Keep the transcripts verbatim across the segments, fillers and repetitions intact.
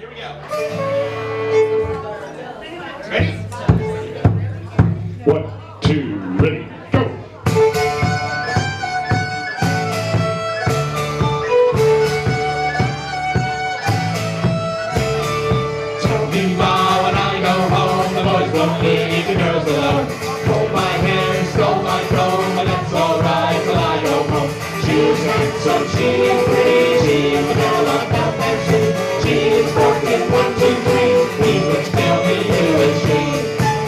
here we go. Ready? One, two, ready, go! Tell me, Ma, when I go home, the boys won't leave the girls alone. Hold my hair, stole my comb, but that's alright till I go home. She's handsome, she's pretty, she's the girl about that street. She's working one, two, three, please let's tell me who is she.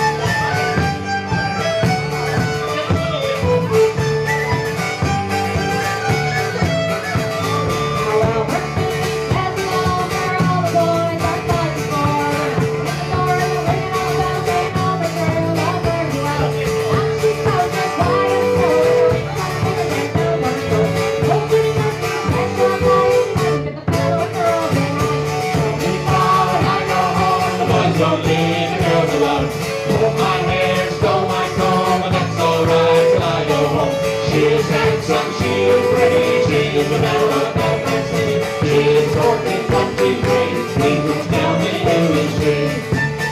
Don't leave the girls alone. Hold my hair, stole my comb, but that's alright till I go home. She's handsome, she's pretty, she's the belle of that city. She's working one, two, three, please tell me who is she.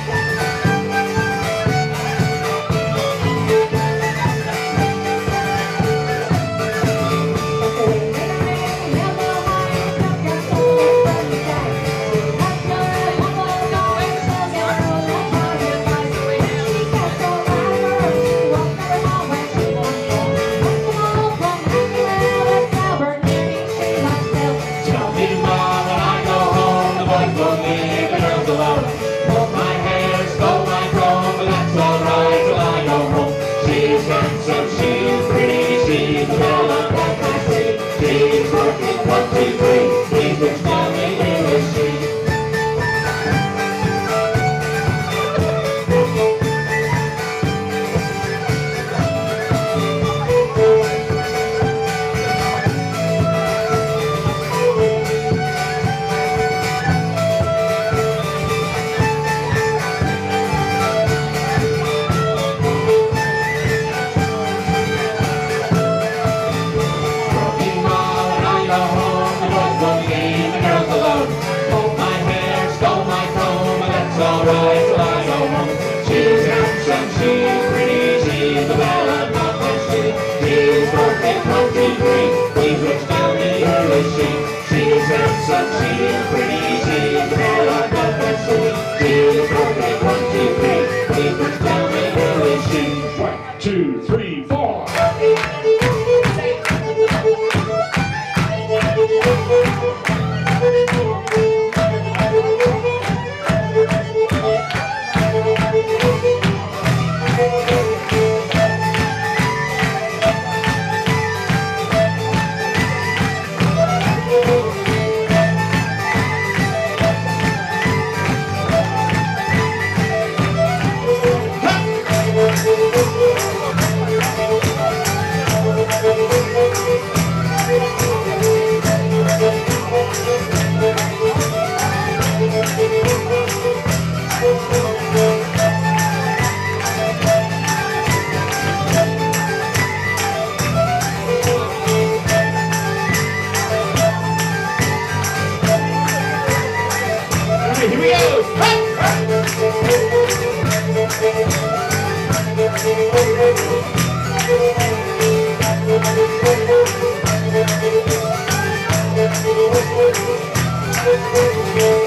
Alright till I go home. She's handsome, she's pretty, she's the belle of that city. She's working one, two, three, please look tell me who is she. She's handsome, she's pretty, she's the belle of that city. She's working one, two, three, please look tell me who is she. One, two, three, four. Here we go! Hey!